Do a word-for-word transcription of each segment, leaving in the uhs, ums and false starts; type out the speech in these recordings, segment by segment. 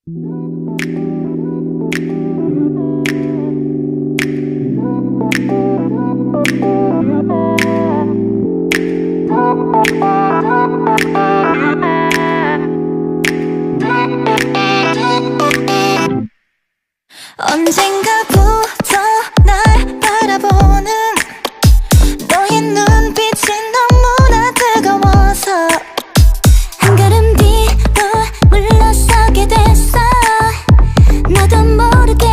언젠가부터 날 바라보는 너의 눈빛이 너무나 뜨거워서 한 걸음 뒤로 물러서게 됐어. 나도 모르게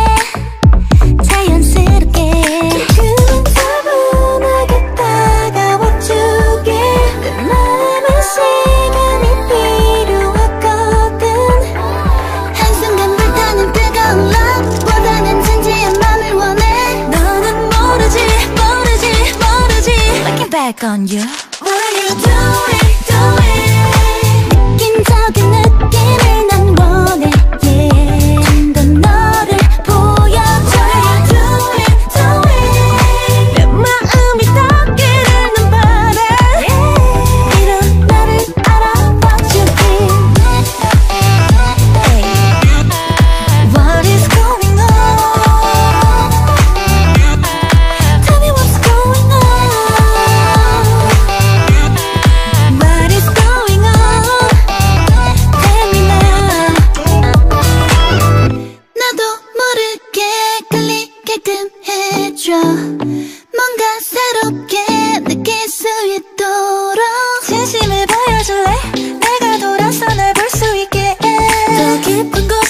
자연스럽게 조금은 차분하게 다가와주게. 내 맘에 시간이 필요하거든. 한순간 불타는 뜨거운 love 보다는 진지한 맘을 원해. 너는 모르지 모르지 모르지. Looking back on you, what are you doing doing. 느낀적인 느낌을 난 원해. Yeah. 좀 더 너를 보여줘. What are you doing doing. 내 마음이 닿기를 난 바래. Yeah. 이런 나를 알아봐주길. Hey. What is going on? Tell me what's going on. What is going on? Tell me now. 나도 모르게 끌리게끔 해줘. 뭔가 새롭게 느낄 수 있도록 진심을 보여줄래? 내가 돌아서 날 볼 수 있게. 더 깊은 곳